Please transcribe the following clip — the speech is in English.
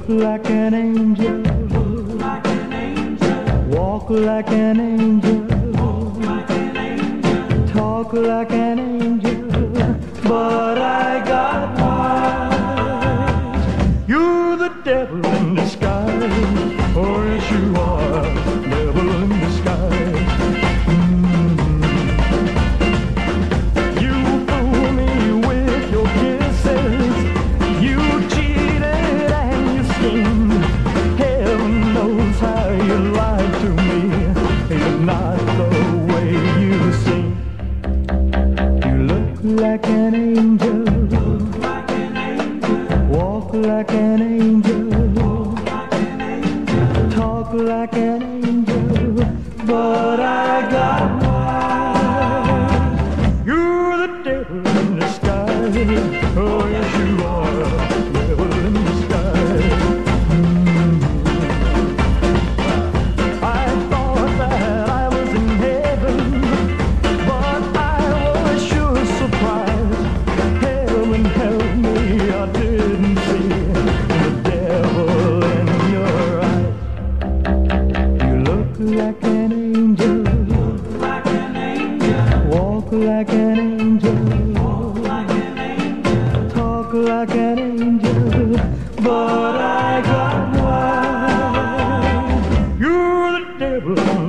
like an angel, walk like an angel, talk like an angel, but I got wise. You're the devil in disguise, oh yes you are, devil in disguise. You fool me with your kisses, you cheated and you schemed. Heaven knows how you lied to me, it's not the way you seem. You look like an angel, walk like an angel, talk like an angel, but I got wise. You're the devil in disguise, oh yes you are, devil in disguise. I thought that I was in heaven, but I was sure surprised. Heaven help me, I didn't see the devil in your eyes. You look like an angel, walk like an angel, talk like an angel, but I got wise. You're the devil.